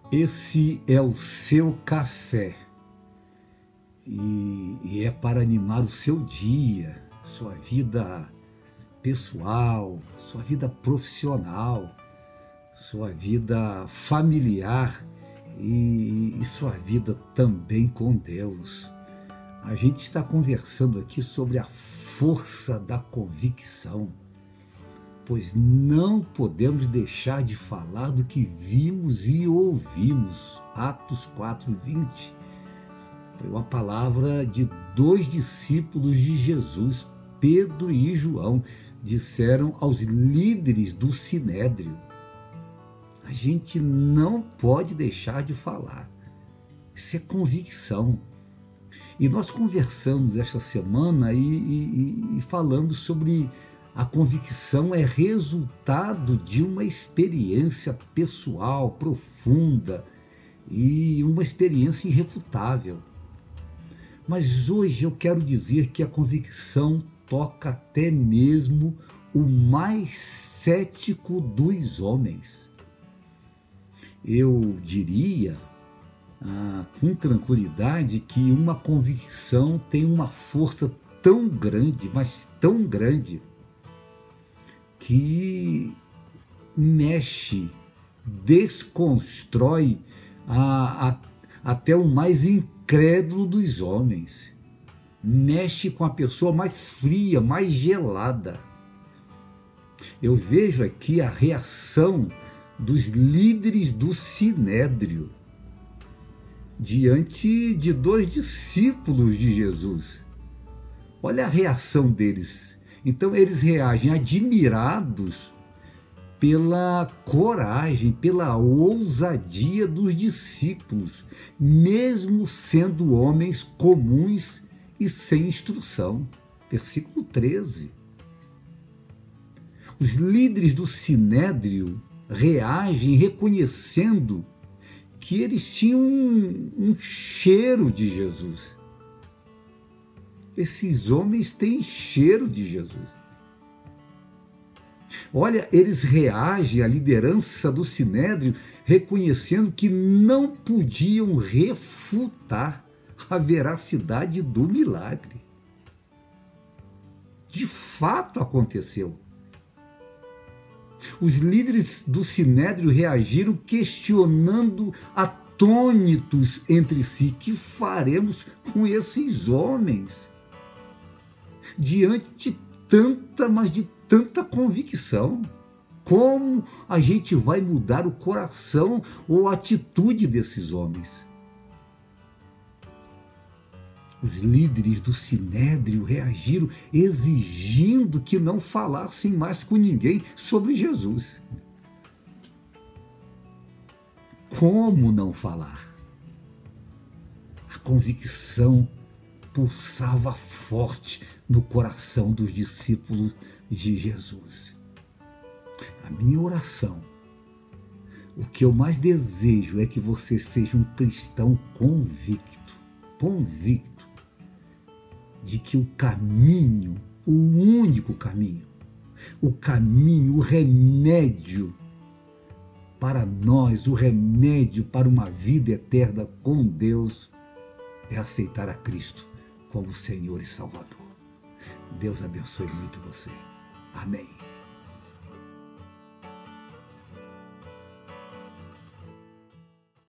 Esse é o seu café e é para animar o seu dia, sua vida pessoal, sua vida profissional, sua vida familiar e sua vida também com Deus. A gente está conversando aqui sobre a força da convicção, pois não podemos deixar de falar do que vimos e ouvimos. Atos 4:20 foi uma palavra de dois discípulos de Jesus, Pedro e João, disseram aos líderes do Sinédrio. A gente não pode deixar de falar. Isso é convicção. E nós conversamos esta semana e falamos sobre a convicção é resultado de uma experiência pessoal profunda e uma experiência irrefutável. Mas hoje eu quero dizer que a convicção toca até mesmo o mais cético dos homens. Eu diria com tranquilidade que uma convicção tem uma força tão grande, mas tão grande, que mexe, desconstrói até o mais incrédulo dos homens. Mexe com a pessoa mais fria, mais gelada. Eu vejo aqui a reação dos líderes do Sinédrio diante de dois discípulos de Jesus. Olha a reação deles. Então eles reagem admirados pela coragem, pela ousadia dos discípulos, mesmo sendo homens comuns e sem instrução. Versículo 13. Os líderes do Sinédrio reagem reconhecendo que eles tinham um cheiro de Jesus. Esses homens têm cheiro de Jesus. Olha, eles reagem à liderança do Sinédrio reconhecendo que não podiam refutar a veracidade do milagre. De fato aconteceu. Os líderes do Sinédrio reagiram questionando atônitos entre si: que faremos com esses homens? Diante de tanta, mas de tanta convicção, como a gente vai mudar o coração ou a atitude desses homens? Os líderes do Sinédrio reagiram exigindo que não falassem mais com ninguém sobre Jesus. Como não falar? A convicção pulsava forte no coração dos discípulos de Jesus. A minha oração, o que eu mais desejo é que você seja um cristão convicto de que o caminho, o único caminho, o remédio para nós, o remédio para uma vida eterna com Deus é aceitar a Cristo como Senhor e Salvador. Deus abençoe muito você. Amém.